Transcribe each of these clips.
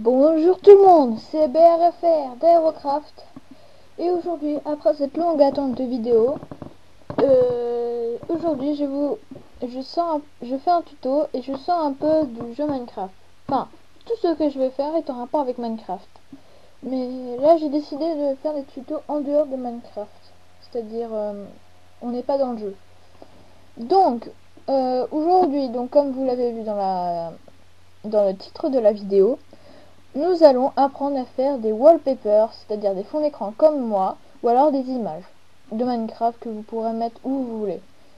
Bonjour tout le monde, c'est BRFR d'Aerocraft et aujourd'hui, après cette longue attente de vidéo, aujourd'hui je fais un tuto et je sors un peu du jeu Minecraft. Enfin, tout ce que je vais faire est en rapport avec Minecraft. Mais là j'ai décidé de faire des tutos en dehors de Minecraft. C'est-à-dire, on n'est pas dans le jeu. Donc, aujourd'hui, comme vous l'avez vu dans le titre de la vidéo, nous allons apprendre à faire des wallpapers, c'est-à-dire des fonds d'écran comme moi, ou alors des images de Minecraft que vous pourrez mettre où vous voulez.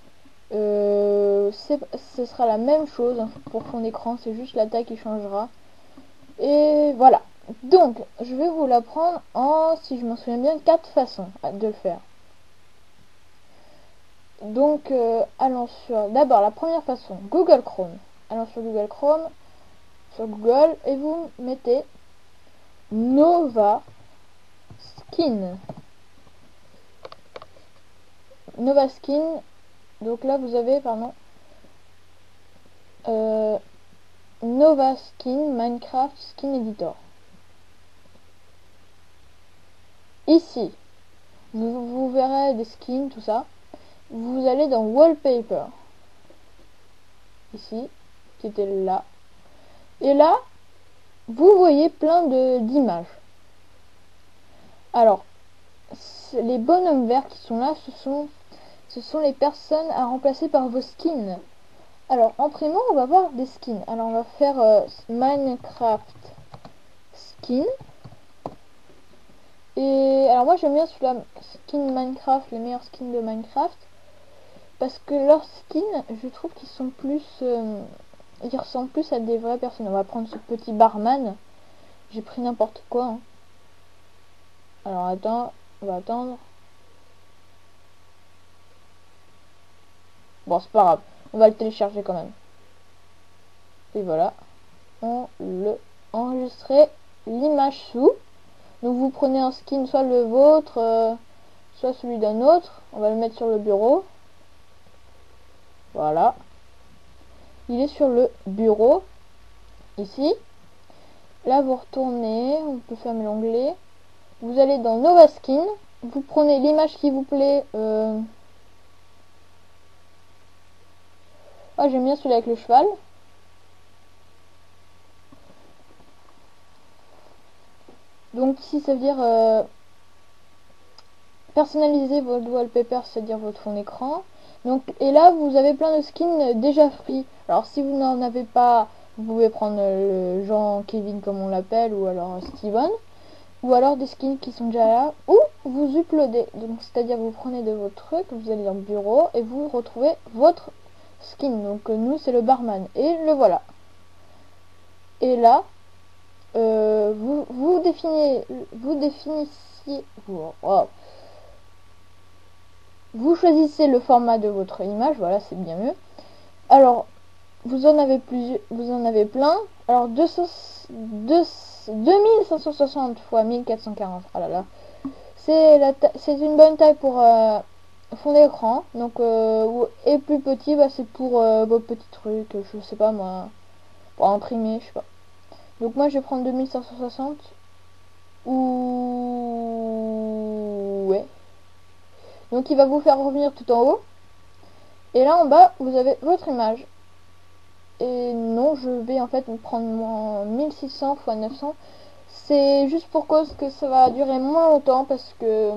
Ce sera la même chose pour fond d'écran, c'est juste la taille qui changera. Et voilà. Donc, je vais vous l'apprendre en, si je m'en souviens bien, 4 façons de le faire. Donc, allons sur, d'abord, la première façon, Google Chrome. Allons sur Google Chrome, sur Google, et vous mettez Nova Skin. Nova Skin. Donc là, vous avez, Nova Skin Minecraft Skin Editor. Ici, vous verrez des skins, tout ça. Vous allez dans Wallpaper. Ici, qui était là. Et là, vous voyez plein d'images. Alors, les bonhommes verts qui sont là, ce sont les personnes à remplacer par vos skins. Alors, en primant, on va voir des skins. Alors, on va faire Minecraft Skin. Et alors, moi, j'aime bien celui-là, Skin Minecraft, les meilleurs skins de Minecraft. Parce que leurs skins, je trouve qu'ils sont plus... ils ressemblent plus à des vraies personnes. On va prendre ce petit barman. J'ai pris n'importe quoi. Hein. Alors, attends, on va attendre. Bon, c'est pas grave. On va le télécharger quand même. Et voilà. On le enregistrer l'image sous. Donc vous prenez un skin, soit le vôtre, soit celui d'un autre. On va le mettre sur le bureau. Voilà. Il est sur le bureau. Ici. Là, vous retournez. On peut fermer l'onglet. Vous allez dans Nova Skin. Vous prenez l'image qui vous plaît. Ah, j'aime bien celui avec le cheval. Donc ici, ça veut dire personnaliser votre wallpaper, c'est-à-dire votre fond d'écran. Donc, et là, vous avez plein de skins déjà free. Alors, si vous n'en avez pas, vous pouvez prendre le Jean Kevin comme on l'appelle, ou alors Steven, ou alors des skins qui sont déjà là, ou vous uploadez. Donc, c'est-à-dire vous prenez de votre truc, vous allez dans le bureau et vous retrouvez votre skin. Donc, nous, c'est le barman. Et le voilà. Et là, vous définissiez... Wow. Vous choisissez le format de votre image, voilà, c'est bien mieux. Alors, vous en avez plein. Alors, 2560 x 1440. Oh là là. C'est une bonne taille pour fond d'écran. Donc, et plus petit, bah, c'est pour vos petits trucs, je sais pas moi, pour imprimer, je sais pas. Donc, moi, je vais prendre 2560. Ou... ouais. Donc il va vous faire revenir tout en haut. Et là en bas, vous avez votre image. Et non, je vais en fait prendre mon 1600 x 900. C'est juste pour cause que ça va durer moins longtemps parce que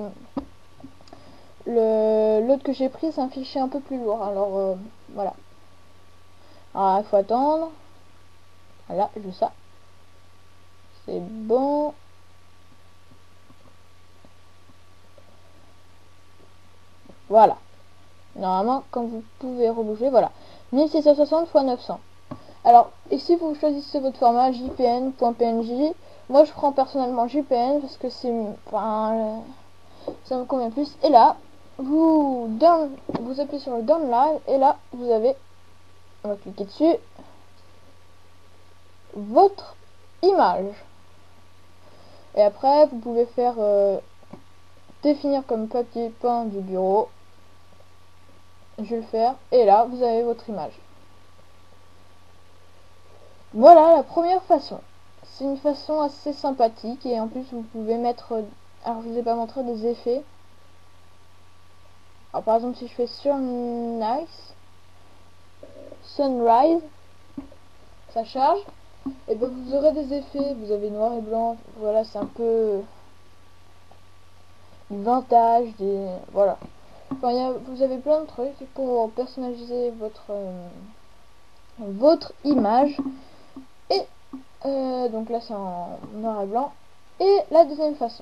l'autre que j'ai pris, c'est un fichier un peu plus lourd. Alors voilà. Alors il faut attendre. Voilà, je ça. C'est bon. Voilà. Normalement, comme vous pouvez rebouger, voilà. 1660 x 900. Alors, ici, vous choisissez votre format jpn.png. Moi, je prends personnellement JPN parce que c'est... Enfin, ça me convient plus. Et là, vous appuyez sur le download. Et là, vous avez... On va cliquer dessus. Votre image. Et après, vous pouvez faire... définir comme papier peint du bureau. Je vais le faire. Et là, vous avez votre image. Voilà la première façon. c'est une façon assez sympathique et en plus vous pouvez mettre, alors je vous ai pas montré des effets. Alors par exemple si je fais sunrise, ça charge, et ben vous aurez des effets, vous avez noir et blanc, voilà c'est un peu du vintage, voilà. Enfin, vous avez plein de trucs pour personnaliser votre image. Et donc là c'est en noir et blanc. Et la deuxième façon.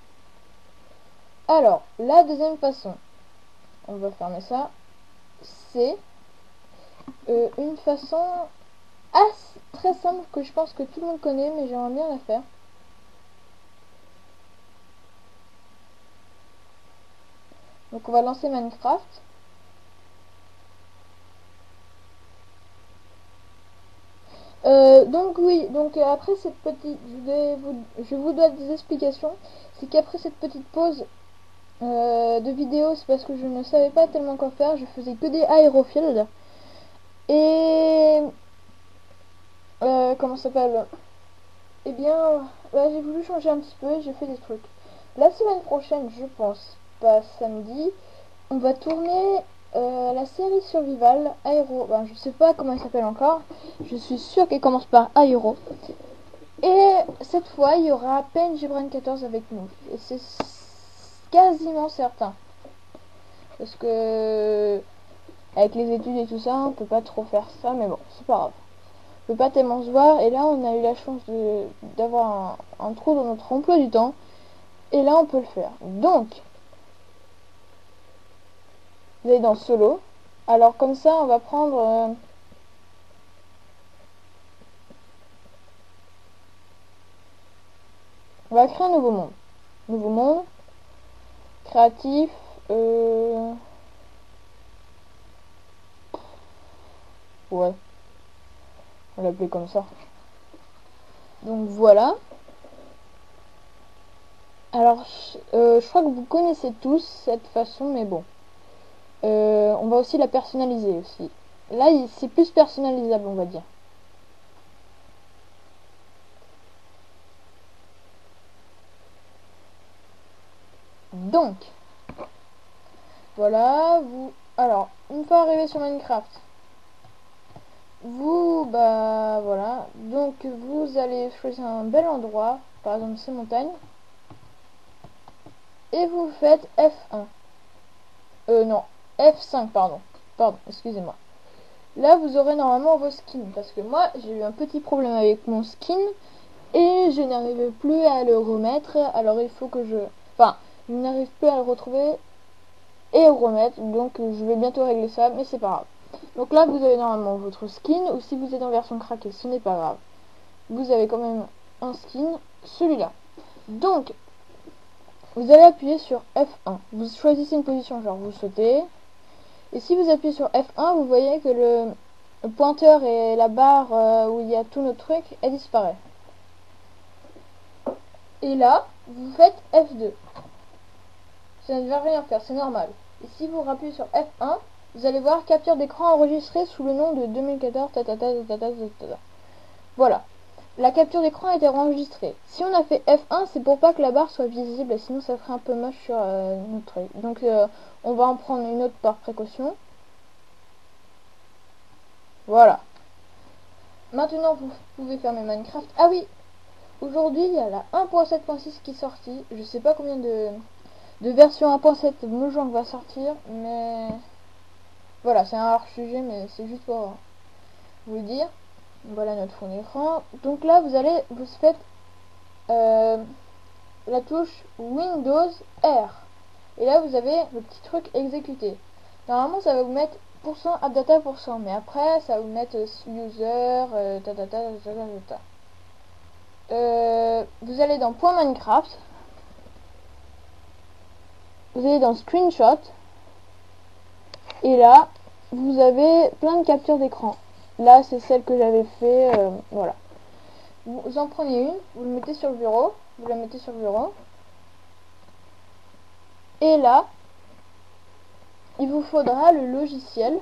Alors, la deuxième façon, on va fermer ça, c'est une façon très simple que je pense que tout le monde connaît, mais j'aimerais bien la faire. Donc on va lancer Minecraft. Donc oui, donc après cette petite, je vous dois des explications. C'est qu'après cette petite pause de vidéo, c'est parce que je ne savais pas tellement quoi faire. Je faisais que des aérofields. Et comment ça s'appelle? Eh bien, là, j'ai voulu changer un petit peu et j'ai fait des trucs. La semaine prochaine, je pense, pas samedi, on va tourner la série Survival Aéro. Ben, je sais pas comment elle s'appelle encore. Je suis sûre qu'elle commence par Aéro. Et cette fois, il y aura PNGBrain 14 avec nous. Et c'est quasiment certain. Parce que avec les études et tout ça, on peut pas trop faire ça, mais bon, c'est pas grave. On peut pas tellement se voir, et là on a eu la chance d'avoir un trou dans notre emploi du temps, et là on peut le faire. Donc, vous allez dans solo. Alors comme ça, on va prendre... on va créer un nouveau monde. Nouveau monde. Créatif. Ouais. On va l'appeler comme ça. Donc voilà. Alors, je crois que vous connaissez tous cette façon, mais bon. On va aussi la personnaliser aussi. Là, c'est plus personnalisable, on va dire. Donc, voilà, alors, une fois arrivé sur Minecraft, bah, voilà. Donc, vous allez choisir un bel endroit, par exemple ces montagnes, et vous faites F1. Non, F5, pardon. Pardon, excusez-moi. Là, vous aurez normalement vos skins, parce que moi, j'ai eu un petit problème avec mon skin, et je n'arrivais plus à le remettre, alors il faut que enfin, je n'arrive plus à le retrouver et remettre, donc je vais bientôt régler ça, mais c'est pas grave. Donc là, vous avez normalement votre skin, ou si vous êtes en version craquée, ce n'est pas grave. Vous avez quand même un skin, celui-là. Donc, vous allez appuyer sur F1. Vous choisissez une position, genre vous sautez. Et si vous appuyez sur F1, vous voyez que le pointeur et la barre où il y a tout notre truc, elle disparaît. Et là, vous faites F2. Ça ne va rien faire, c'est normal. Et si vous rappuyez sur F1, vous allez voir capture d'écran enregistrée sous le nom de 2014 Voilà. La capture d'écran a été enregistrée. Si on a fait F1, c'est pour pas que la barre soit visible, sinon ça ferait un peu moche sur notre truc. Donc on va en prendre une autre par précaution. Voilà. Maintenant vous pouvez fermer Minecraft. Ah oui, aujourd'hui il y a la 1.7.6 qui est sortie. Je sais pas combien de versions 1.7 Mojang va sortir, mais voilà, c'est un hors sujet, mais c'est juste pour vous le dire. Voilà notre fond d'écran. Donc là vous faites la touche Windows R. Et là vous avez le petit truc exécuter. Normalement ça va vous mettre %appdata%, mais après ça va vous mettre user vous allez dans point Minecraft, vous allez dans screenshot, et là vous avez plein de captures d'écran. Là c'est celle que j'avais fait, voilà. Vous en prenez une, vous le mettez sur le bureau, vous la mettez sur le bureau, et là il vous faudra le logiciel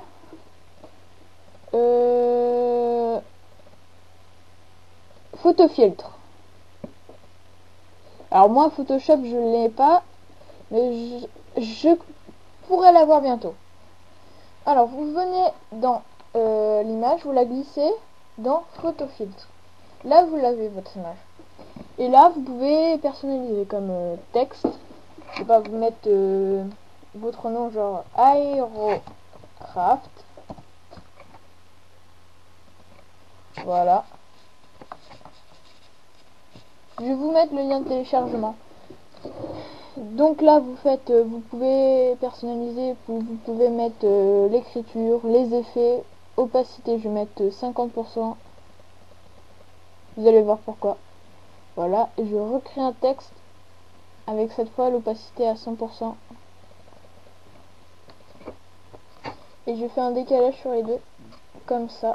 photofiltre. Alors moi Photoshop je l'ai pas, mais je pourrais l'avoir bientôt. Alors vous venez dans l'image, vous la glissez dans photo filtre. Là vous l'avez votre image. Et là vous pouvez personnaliser comme texte. Je sais pas, vous mettre votre nom genre Aerocraft. Voilà. Je vais vous mettre le lien de téléchargement. Donc là vous faites, vous pouvez personnaliser, vous pouvez mettre l'écriture, les effets, opacité, je vais mettre 50%. Vous allez voir pourquoi. Voilà, et je recrée un texte avec cette fois l'opacité à 100%. Et je fais un décalage sur les deux, comme ça.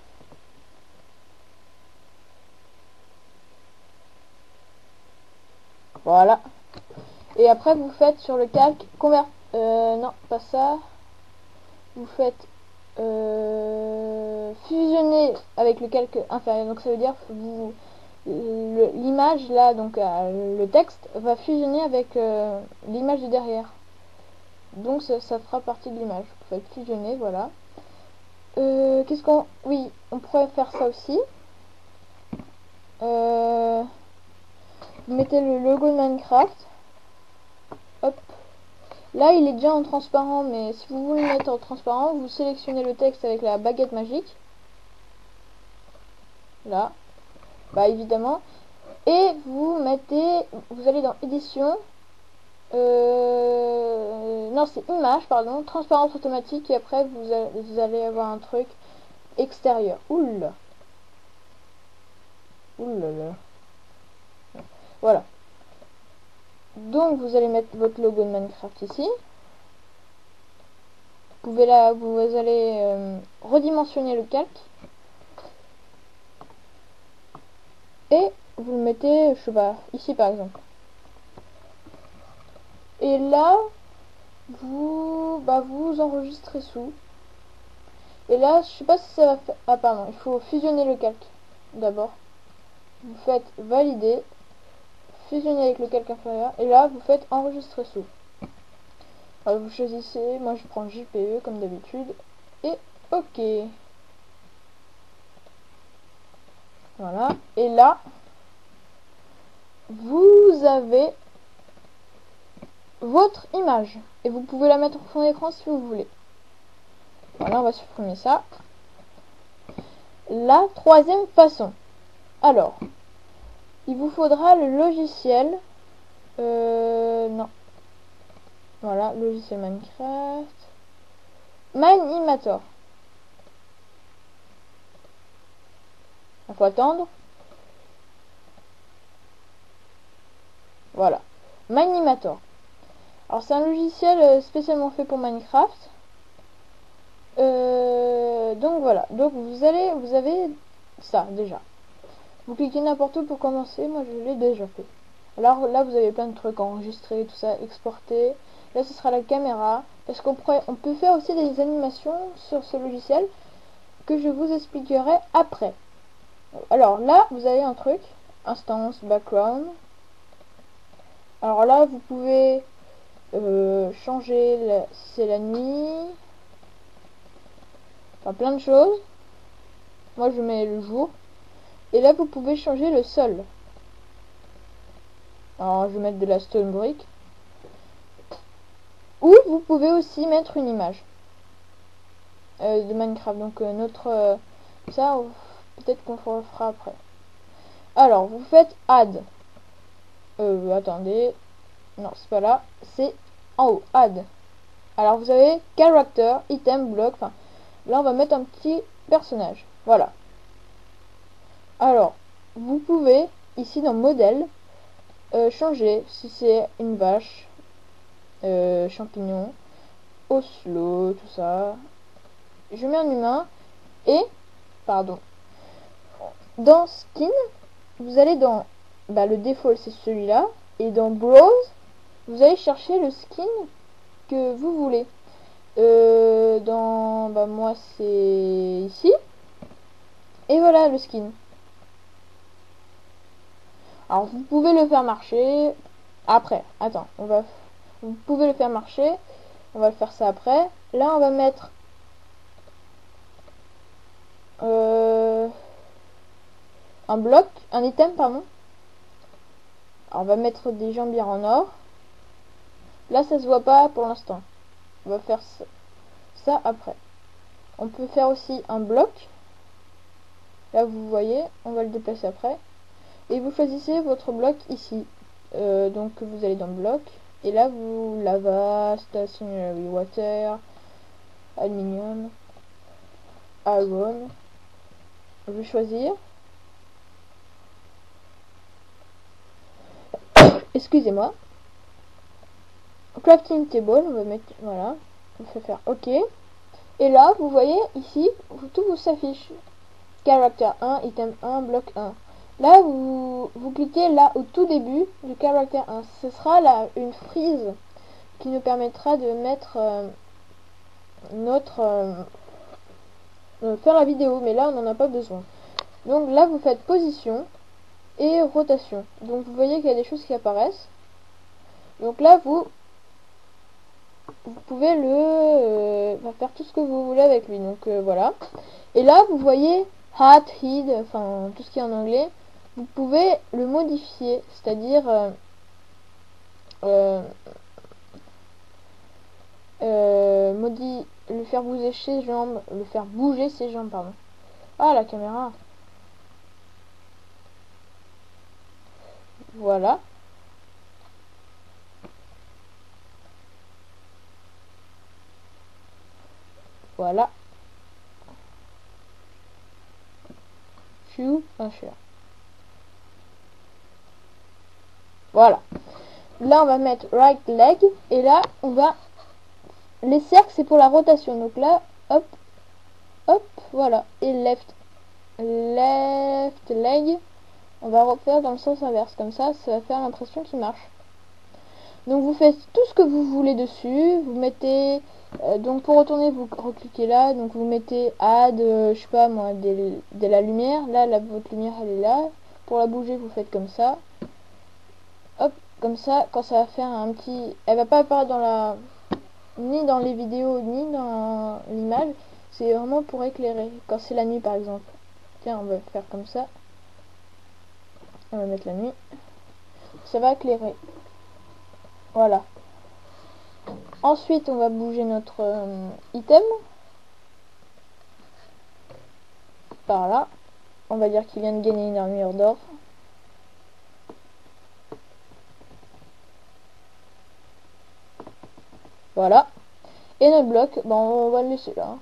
Voilà. Et après vous faites sur le calque, non, pas ça. Vous faites fusionner avec le calque inférieur. Donc ça veut dire que vous l'image là, donc le texte va fusionner avec l'image de derrière. Donc ça fera partie de l'image. Vous faites fusionner, voilà. Qu'est-ce qu'on... Oui, on pourrait faire ça aussi. Vous mettez le logo de Minecraft. Hop. Là, il est déjà en transparent, mais si vous voulez le mettre en transparent, vous sélectionnez le texte avec la baguette magique. Là. Bah, évidemment. Et vous mettez... Vous allez dans édition. Non, c'est image, pardon. Transparence automatique. Et après, vous allez avoir un truc extérieur. Oula. Oulala. Voilà. Donc vous allez mettre votre logo de Minecraft ici. Vous allez redimensionner le calque. Et vous le mettez, je sais pas, ici par exemple. Et là, vous enregistrez sous. Et là, je sais pas si ça va faire... Ah pardon, il faut fusionner le calque d'abord. Vous faites valider, fusionner avec le calque inférieur. Et là, vous faites enregistrer sous. Alors, vous choisissez, moi je prends JPE comme d'habitude. Et OK. Voilà. Et là, vous avez votre image. Et vous pouvez la mettre en fond d'écran si vous voulez. Voilà, on va supprimer ça. La troisième façon. Alors, il vous faudra le logiciel. Non. Voilà, logiciel Minecraft. Minimator. Il faut attendre. Voilà. Minimator. Alors c'est un logiciel spécialement fait pour Minecraft. Donc voilà. Donc vous avez ça déjà. Vous cliquez n'importe où pour commencer. Moi je l'ai déjà fait. Alors là vous avez plein de trucs enregistrés, tout ça, exporter. Là ce sera la caméra. Parce qu'on peut faire aussi des animations sur ce logiciel que je vous expliquerai après. Alors là vous avez un truc. Instance, background. Alors là vous pouvez changer si c'est la nuit. Enfin plein de choses. Moi je mets le jour. Et là vous pouvez changer le sol. Alors je vais mettre de la stone brick. Ou vous pouvez aussi mettre une image de Minecraft. Donc notre... ça peut-être qu'on le fera après. Alors vous faites add. Attendez. Non c'est pas là. C'est en haut. Add. Alors vous avez character, item, block. Enfin là on va mettre un petit personnage. Voilà. Alors vous pouvez ici dans modèle changer si c'est une vache, champignon, Oslo, tout ça. Je mets un humain et pardon. Dans skin, vous allez dans le default c'est celui-là et dans browse, vous allez chercher le skin que vous voulez. Dans moi c'est ici et voilà le skin. Alors vous pouvez le faire marcher après. Attends, vous pouvez le faire marcher. On va le faire ça après. Là, on va mettre un bloc, un item, pardon. Alors, on va mettre des jambières en or. Là, ça se voit pas pour l'instant. On va faire ça après. On peut faire aussi un bloc. Là, vous voyez, on va le déplacer après. Et vous choisissez votre bloc ici. Donc, vous allez dans bloc. Et là, vous lava, stationary water, aluminium, iron. Je vais choisir. Excusez-moi. Crafting table, on va mettre, voilà. On fait faire OK. Et là, vous voyez ici, tout vous s'affiche. Character 1, item 1, bloc 1. Là, vous cliquez là au tout début du caractère 1. Ce sera là une frise qui nous permettra de mettre faire la vidéo. Mais là, on n'en a pas besoin. Donc là, vous faites position et rotation. Donc vous voyez qu'il y a des choses qui apparaissent. Donc là, vous pouvez faire tout ce que vous voulez avec lui. Donc voilà. Et là, vous voyez hat, head, enfin tout ce qui est en anglais. Vous pouvez le modifier, c'est-à-dire le faire bouger ses jambes, pardon. Ah, la caméra. Voilà. Voilà. Un chien. Voilà. Là, on va mettre right leg. Et là, on va... Les cercles, c'est pour la rotation. Donc là, hop, hop, voilà. Et left leg. On va refaire dans le sens inverse. Comme ça va faire l'impression qu'il marche. Donc vous faites tout ce que vous voulez dessus. Vous mettez... donc pour retourner, vous recliquez là. Donc vous mettez add, je sais pas moi, de la lumière. Là, votre lumière, elle est là. Pour la bouger, vous faites comme ça. Hop, comme ça, quand ça va faire un petit... Elle va pas apparaître dans la... ni dans les vidéos, ni dans l'image. C'est vraiment pour éclairer. Quand c'est la nuit, par exemple. Tiens, on va faire comme ça. On va mettre la nuit. Ça va éclairer. Voilà. Ensuite, on va bouger notre item. Par là. On va dire qu'il vient de gagner une armure d'or. Voilà. Et notre bloc, ben, on va le laisser là.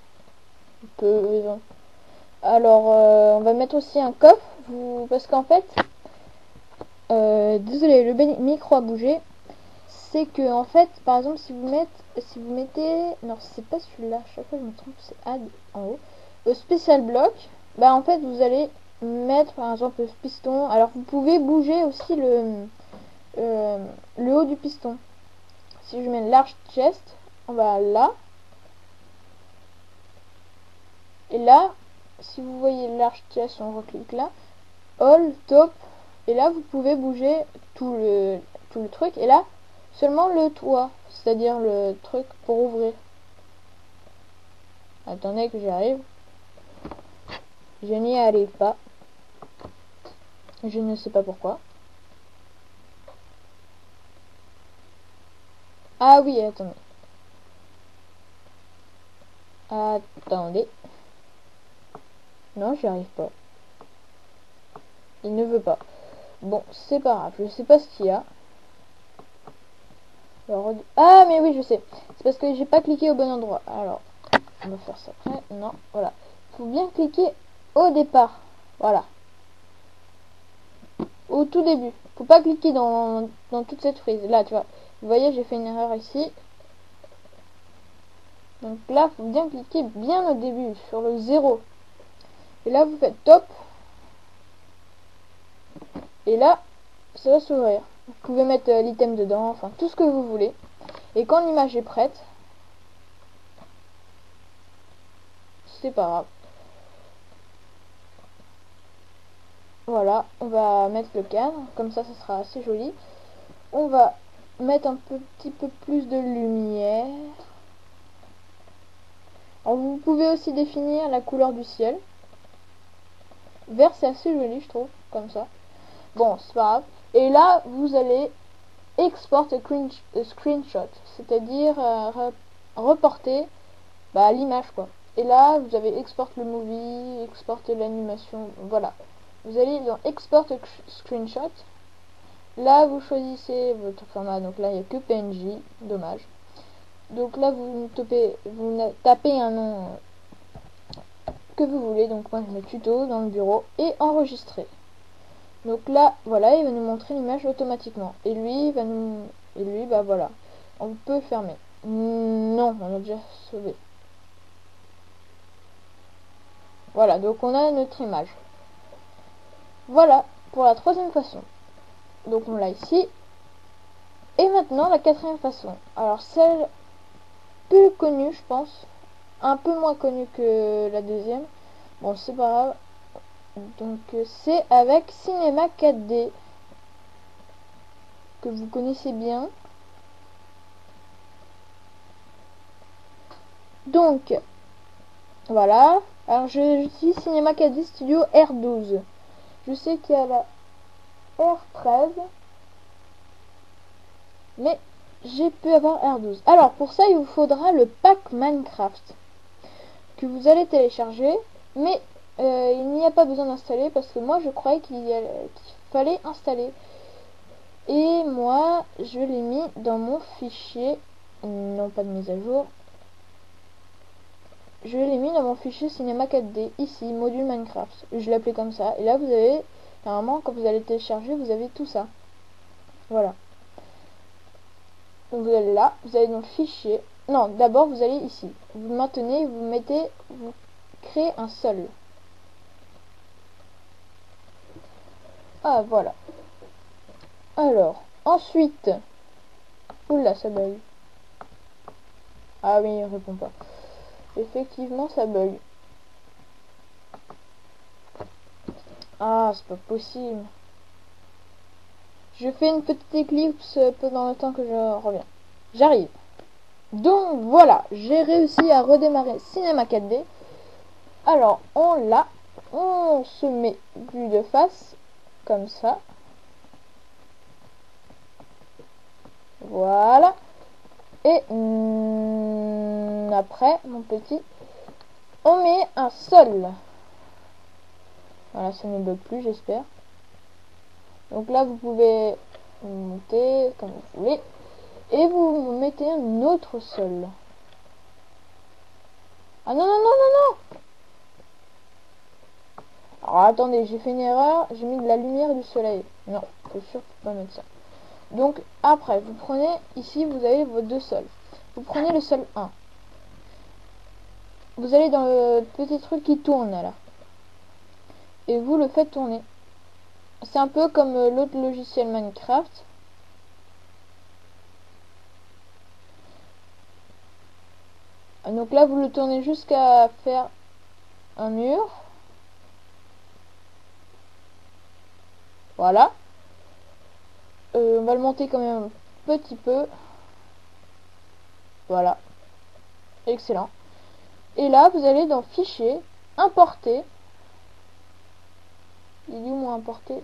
Alors, on va mettre aussi un coffre. Parce qu'en fait... désolé, le micro a bougé. C'est que en fait, par exemple, si vous mettez, non, c'est pas celui-là, chaque fois je me trompe, c'est add en haut, spécial bloc, bah en fait vous allez mettre par exemple le piston. Alors vous pouvez bouger aussi le haut du piston. Si je mets large chest, on va là, et là, si vous voyez large chest, on reclique là, all top, et là vous pouvez bouger tout le truc, et là seulement le toit, c'est-à-dire le truc pour ouvrir. Attendez que j'y arrive. Je n'y arrive pas. Je ne sais pas pourquoi. Ah oui, attendez. Attendez. Non, j'y arrive pas. Il ne veut pas. Bon, c'est pas grave. Je sais pas ce qu'il y a. Alors, ah, mais oui, je sais. C'est parce que j'ai pas cliqué au bon endroit. Alors, on va faire ça après. Non, voilà. Faut bien cliquer au départ. Voilà. Au tout début. Faut pas cliquer dans toute cette frise. Là, tu vois. Vous voyez, j'ai fait une erreur ici. Donc là, faut bien cliquer bien au début, sur le 0. Et là, vous faites top. Et là, ça va s'ouvrir. Vous pouvez mettre l'item dedans, enfin tout ce que vous voulez. Et quand l'image est prête, c'est pas grave. Voilà, on va mettre le cadre, comme ça sera assez joli. On va mettre un petit peu plus de lumière. Alors vous pouvez aussi définir la couleur du ciel. Vert c'est assez joli je trouve, comme ça. Bon, c'est pas grave. Et là, vous allez export a screenshot, c'est-à-dire reporter l'image quoi. Et là, vous avez export le movie, exporter l'animation, voilà. Vous allez dans export a screenshot. Là, vous choisissez votre format. Donc là, il n'y a que PNG, dommage. Donc là, vous tapez un nom que vous voulez. Donc moi, je mets tuto dans le bureau et enregistrer. Donc là, voilà, il va nous montrer l'image automatiquement. Et lui, voilà. On peut fermer. Non, on a déjà sauvé. Voilà, donc on a notre image. Voilà pour la troisième façon. Donc on l'a ici. Et maintenant la quatrième façon. Alors celle plus connue, je pense. Un peu moins connue que la deuxième. Bon, c'est pas grave. Donc c'est avec Cinema 4D. Que vous connaissez bien. Donc, voilà. Alors j'utilise Cinema 4D Studio R12. Je sais qu'il y a la R13. Mais j'ai pu avoir R12. Alors pour ça, il vous faudra le pack Minecraft. Que vous allez télécharger. Mais il n'y a pas besoin d'installer. Parce que moi, je croyais qu'il fallait installer. Et moi, je l'ai mis dans mon fichier. Non, pas de mise à jour. Je l'ai mis dans mon fichier Cinema 4D, ici, module Minecraft. Je l'ai appelé comme ça. Et là, vous avez, normalement, quand vous allez télécharger, vous avez tout ça. Voilà. Donc vous allez là, vous allez dans fichier. Non, d'abord, vous allez ici. Vous maintenez, vous créez un sol. Ah, voilà. Alors, ensuite. Oula, ça bug. Ah oui, il répond pas. Effectivement, ça bug. Ah, c'est pas possible. Je fais une petite éclipse pendant le temps que je reviens. J'arrive. Donc voilà, j'ai réussi à redémarrer Cinema 4D. Alors, on se met vue de face, comme ça. Voilà. Et après, mon petit, on met un sol. Voilà, ça ne bug plus, j'espère. Donc là, vous pouvez monter comme vous voulez. Et vous mettez un autre sol. Ah non, non, non, non, non! Alors attendez, j'ai fait une erreur. J'ai mis de la lumière du soleil. Non, faut surtout pas mettre ça. Donc après, vous prenez, ici, vous avez vos deux sols. Vous prenez le sol 1. Vous allez dans le petit truc qui tourne là. Et vous le faites tourner. C'est un peu comme l'autre logiciel Minecraft. Donc là, vous le tournez jusqu'à faire un mur. Voilà. On va le monter quand même un petit peu. Voilà. Excellent. Et là, vous allez dans Fichier, Importer. Il est où mon importer?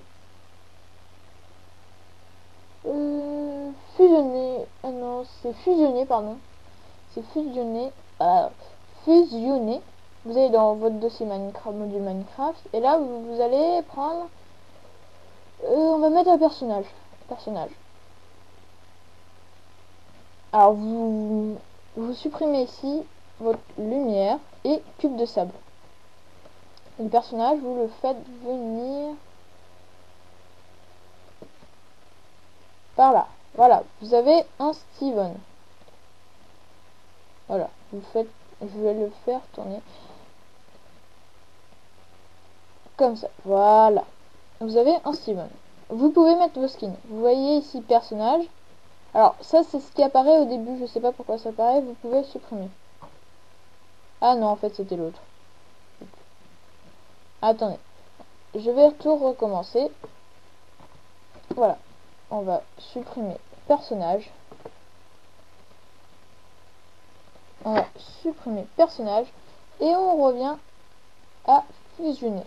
Fusionner. Ah non, c'est fusionner, pardon. C'est fusionner. Fusionner. Vous allez dans votre dossier Minecraft, module Minecraft. Et là, vous allez prendre... on va mettre un personnage. Alors, vous supprimez ici votre lumière et cube de sable. Le personnage, vous le faites venir par là. Voilà, vous avez un Steven. Voilà, je vais le faire tourner comme ça. Voilà, vous avez un Steven. Vous pouvez mettre vos skins. Vous voyez ici personnage. Alors ça c'est ce qui apparaît au début. Je sais pas pourquoi ça apparaît. Vous pouvez le supprimer. Ah non, en fait c'était l'autre. Attendez. je vais tout recommencer. Voilà, on va supprimer personnage. On va supprimer personnage et on revient à fusionner.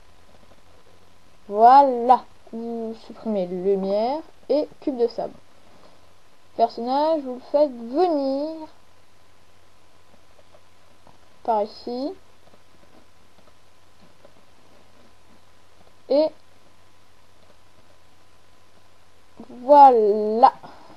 Voilà, vous supprimez lumière et cube de sable. Personnage, vous le faites venir par ici et voilà.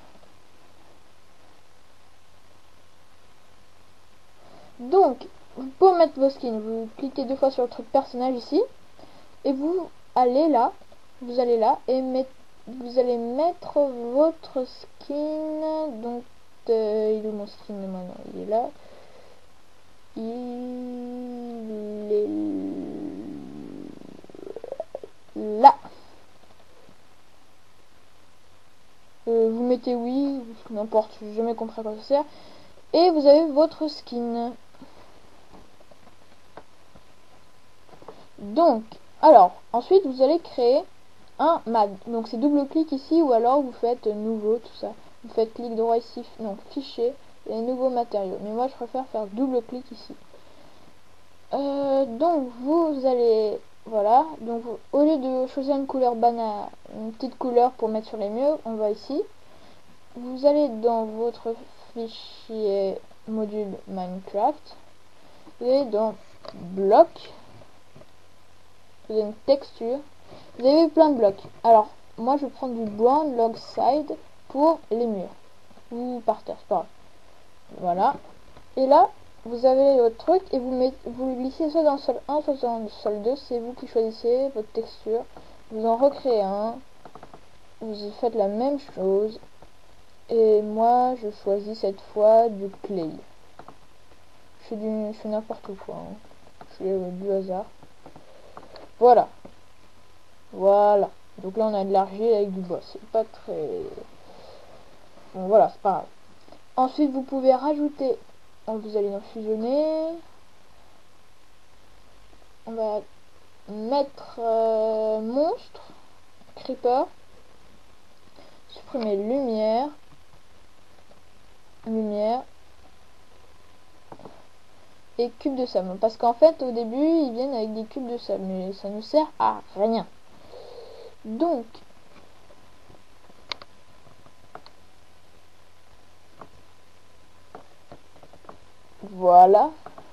Donc, pour mettre vos skins, vous cliquez 2 fois sur le truc personnage ici et vous allez là, vous allez là et vous allez mettre votre skin. Donc, il est où mon skin maintenant? Il est là. Il est là. Vous mettez oui, n'importe, j'ai jamais compris à quoi ça sert. Et vous avez votre skin. Donc, alors, ensuite vous allez créer un MAD. Donc c'est double clic ici ou alors vous faites nouveau, tout ça. Vous faites clic droit ici, non, fichier et nouveaux matériaux. Mais moi je préfère faire double clic ici. Donc vous allez, voilà, donc au lieu de choisir une couleur banane, une petite couleur pour mettre sur les murs, on va ici. Vous allez dans votre fichier module Minecraft et dans bloc, vous avez une texture, vous avez plein de blocs. Alors moi je prends du brown log side pour les murs ou par terre, c'est pas grave. Voilà, et là vous avez votre truc et vous le glissez soit dans le sol 1 soit dans le sol 2, c'est vous qui choisissez votre texture. Vous en recréez un, vous y faites la même chose. Et moi, je choisis cette fois du clay. Je fais n'importe quoi. Hein. Je fais du hasard. Voilà. Voilà. Donc là, on a de l'argile avec du bois. C'est pas très... Bon, voilà, c'est pas grave. Ensuite, vous pouvez rajouter... Donc, vous allez dans fusionner. On va mettre monstre, creeper. Supprimer lumière. Lumière. Et cubes de sable, parce qu'en fait au début ils viennent avec des cubes de sable mais ça ne sert à rien. Donc voilà,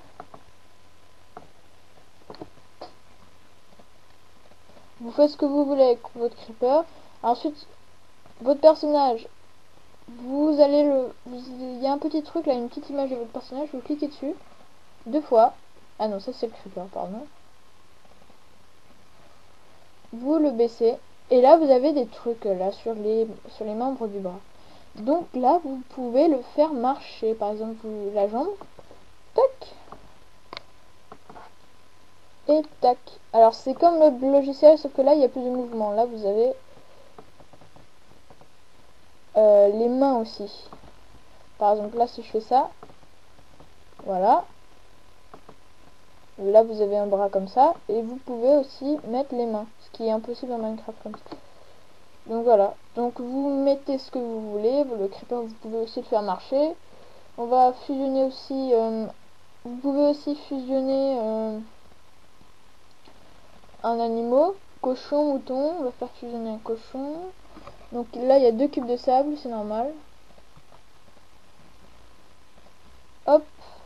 vous faites ce que vous voulez avec votre creeper. Ensuite votre personnage, vous allez il y a un petit truc là, une petite image de votre personnage, vous cliquez dessus 2 fois. Ah non, ça c'est le creeper, pardon. Vous le baissez et là vous avez des trucs là sur les membres du bras. Donc là vous pouvez le faire marcher, par exemple la jambe, tac et tac. Alors c'est comme le logiciel sauf que là il y a plus de mouvement. Là vous avez les mains aussi. Par exemple là si je fais ça, voilà. Là vous avez un bras comme ça et vous pouvez aussi mettre les mains, ce qui est impossible dans Minecraft comme ça. Donc voilà, donc vous mettez ce que vous voulez, le creeper vous pouvez aussi le faire marcher. On va fusionner aussi, vous pouvez aussi fusionner un animal, cochon, mouton. On va faire fusionner un cochon. Donc là il y a 2 cubes de sable, c'est normal. Hop,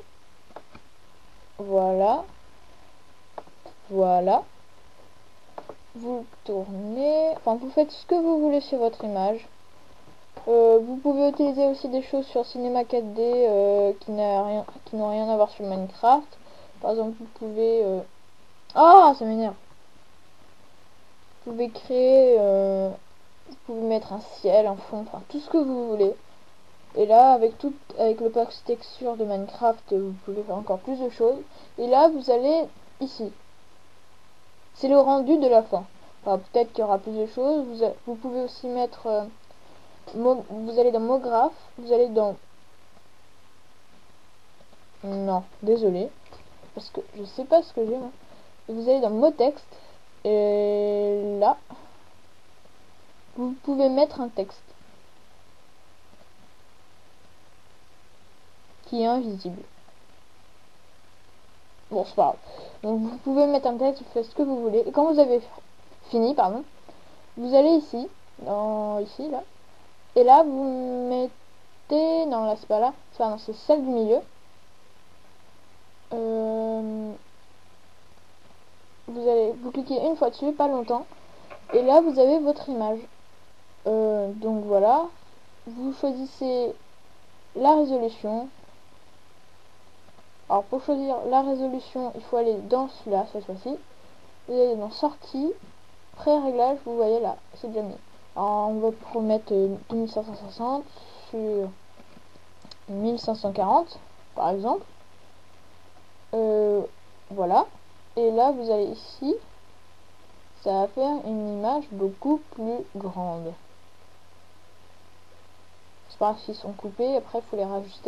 voilà, voilà. Vous tournez, enfin vous faites ce que vous voulez sur votre image. Vous pouvez utiliser aussi des choses sur Cinema 4D qui n'ont rien à voir sur Minecraft. Par exemple, vous pouvez... Ah, ça m'énerve. Vous pouvez créer... vous pouvez mettre un ciel, un fond, enfin tout ce que vous voulez. Et là, avec le pack texture de Minecraft, vous pouvez faire encore plus de choses. Et là, vous allez ici. C'est le rendu de la fin. Enfin, peut-être qu'il y aura plus de choses. Vous pouvez aussi mettre... vous allez dans Mograph, vous allez dans... Non, désolé. Parce que je sais pas ce que j'ai moi. Vous allez dans mot texte Et là, vous pouvez mettre un texte qui est invisible. Bon, c'est pas grave. Donc vous pouvez mettre un texte, vous faites ce que vous voulez. Et quand vous avez fini, pardon, vous allez ici, ici, là. Et là, vous mettez... Non, là, c'est pas là. C'est celle du milieu. Vous cliquez une fois dessus, pas longtemps. Et là, vous avez votre image. Donc voilà. Vous choisissez la résolution. Alors pour choisir la résolution, il faut aller dans celui-là, cette fois-ci. Vous allez dans sortie, pré-réglage, vous voyez là, c'est déjà mis. Alors on va remettre 2560 sur 1540 par exemple. Voilà. Et là vous allez ici, ça va faire une image beaucoup plus grande. C'est pas grave s'ils sont coupés, après il faut les rajuster.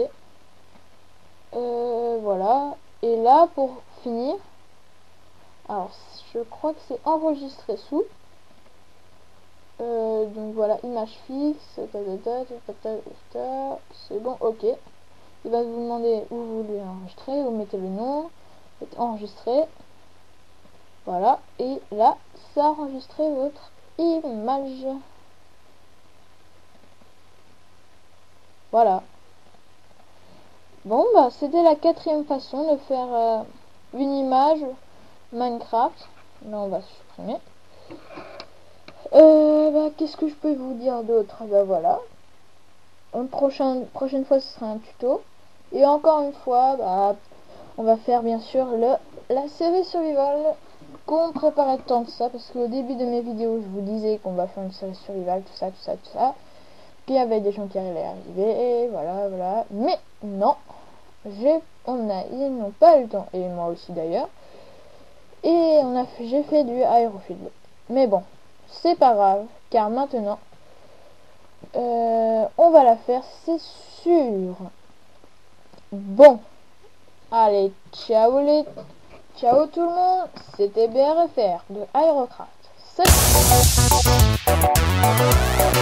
Voilà. Et là pour finir, alors je crois que c'est enregistré sous. Donc voilà, image fixe, c'est bon, ok. Il va vous demander où vous voulez enregistrer, vous mettez le nom, enregistrer. Voilà, et là, ça a enregistré votre image. Voilà. Bon, bah c'était la 4e façon de faire une image Minecraft. Là, on va supprimer. Qu'est-ce que je peux vous dire d'autre? Bah voilà. Une prochaine fois, ce sera un tuto. Et encore une fois, bah, on va faire bien sûr la série survival qu'on préparait tant de ça. Parce qu'au début de mes vidéos, je vous disais qu'on va faire une série survival, tout ça, tout ça, tout ça. Puis il y avait des gens qui allaient arriver, et voilà, voilà. Mais non, ils n'ont pas eu le temps, et moi aussi d'ailleurs. Et j'ai fait du aérofield. Mais bon, c'est pas grave, car maintenant, on va la faire, c'est sûr. Bon, allez, ciao tout le monde, c'était BRFR de Aerocraft. Salut.